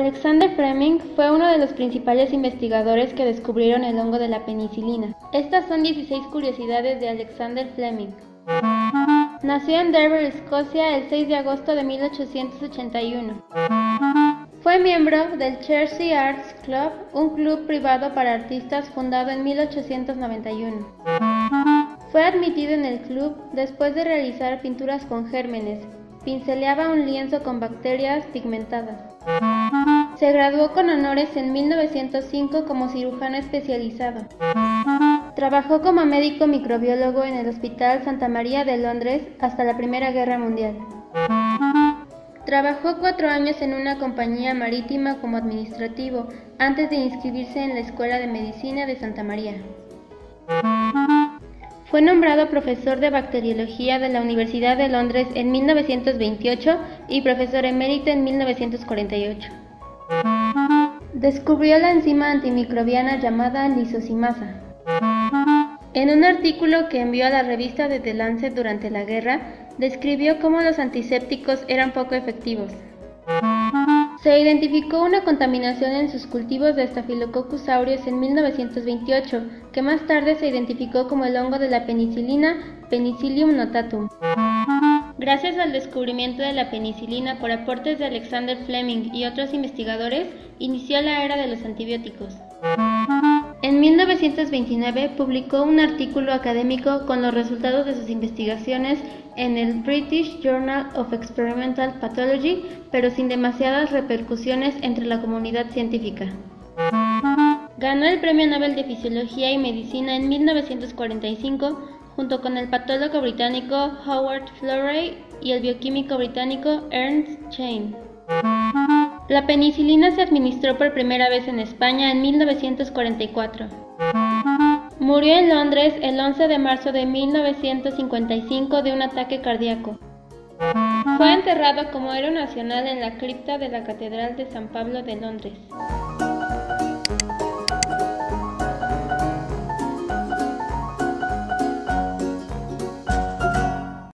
Alexander Fleming fue uno de los principales investigadores que descubrieron el hongo de la penicilina. Estas son 16 curiosidades de Alexander Fleming. Nació en Derby, Escocia, el 6 de agosto de 1881. Fue miembro del Chelsea Arts Club, un club privado para artistas fundado en 1891. Fue admitido en el club después de realizar pinturas con gérmenes. Pinceleaba un lienzo con bacterias pigmentadas. Se graduó con honores en 1905 como cirujano especializado. Trabajó como médico microbiólogo en el Hospital Santa María de Londres hasta la Primera Guerra Mundial. Trabajó 4 años en una compañía marítima como administrativo antes de inscribirse en la Escuela de Medicina de Santa María. Fue nombrado profesor de bacteriología de la Universidad de Londres en 1928 y profesor emérito en 1948. Descubrió la enzima antimicrobiana llamada lisosimasa. En un artículo que envió a la revista de The Lancet durante la guerra, describió cómo los antisépticos eran poco efectivos. Se identificó una contaminación en sus cultivos de Staphylococcus aureus en 1928, que más tarde se identificó como el hongo de la penicilina, Penicillium notatum. Gracias al descubrimiento de la penicilina por aportes de Alexander Fleming y otros investigadores, inició la era de los antibióticos. En 1929 publicó un artículo académico con los resultados de sus investigaciones en el British Journal of Experimental Pathology, pero sin demasiadas repercusiones entre la comunidad científica. Ganó el Premio Nobel de Fisiología y Medicina en 1945 junto con el patólogo británico Howard Florey y el bioquímico británico Ernst Chain. La penicilina se administró por primera vez en España en 1944. Murió en Londres el 11 de marzo de 1955 de un ataque cardíaco. Fue enterrado como héroe nacional en la cripta de la Catedral de San Pablo de Londres.